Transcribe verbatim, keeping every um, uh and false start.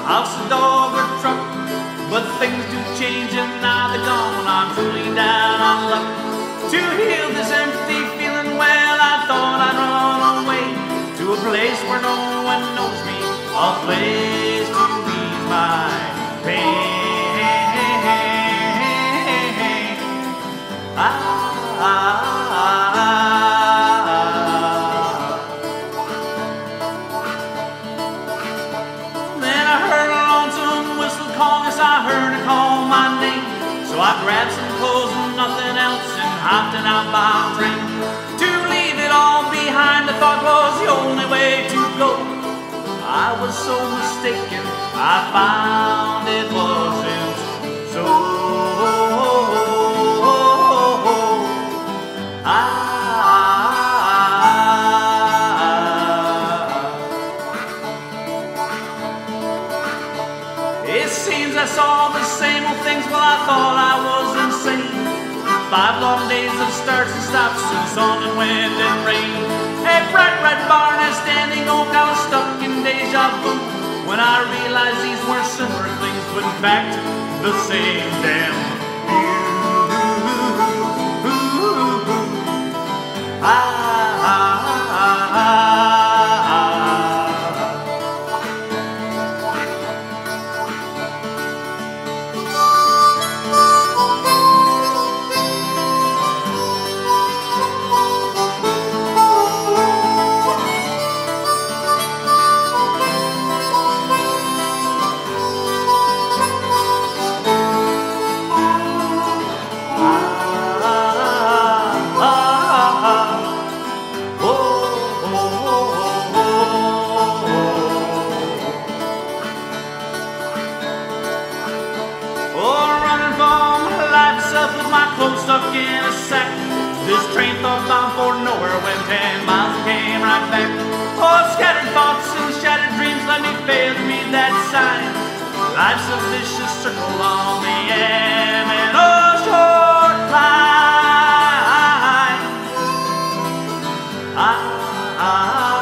house, a dog, or truck. But things do change and now they're gone. I'm truly down on luck. To heal this empty feeling, well, I thought I'd run away to a place where no one knows me, a place to ease my pain. Ah, ah, ah, ah. Then I heard a lonesome whistle calling us. I heard her call my name. So I grabbed some clothes and nothing else and hopped in out by train. To leave it all behind, I thought was the only way to go. I was so mistaken, I found it wasn't so. It seems I saw the same old things, well, I thought I was insane. Five long days of starts and stops and sun and wind and rain. A bright red barn and standing oak, I was stuck in deja vu when I realized these weren't similar things, but in fact the same damn view. Ah, ah, ah, ah, with my clothes stuck in a sack. This train thought bound for nowhere, went ten miles and came right back. Oh, scattered thoughts and shattered dreams, let me fail to read that sign. Life's a vicious circle on the M and O Short Line. Ah, ah,